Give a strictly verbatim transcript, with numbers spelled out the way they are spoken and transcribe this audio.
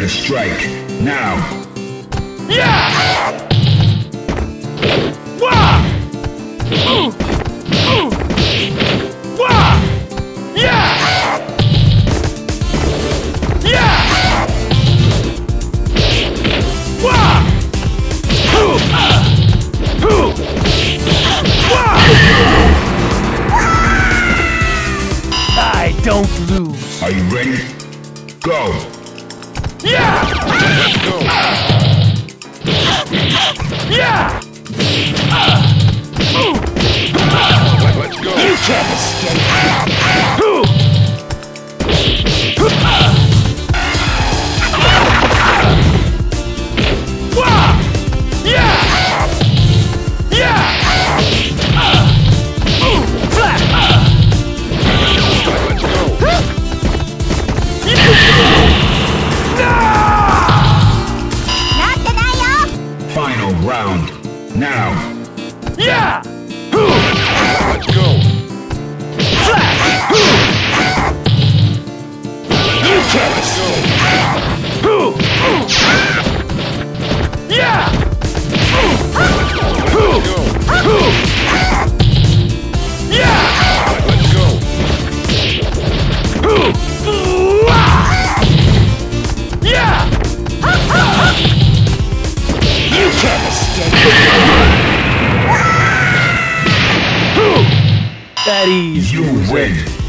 to strike. Now. Yeah! Wah! Ooh! Ooh! Wah! Yeah! Yeah! Wah! Ooh! Ooh! Wah! I don't lose. Are you ready? Go! Yeah! Let's go! Yeah! Let's go! You can't escape! Wah! Yeah! Yeah! Flat! Let's go! Final round. Now. Yeah! Let's go! Flat! You can't Let's go! Yeah! Let's go! Yeah! Let's go! Yeah! You can't escape! That easy. You win.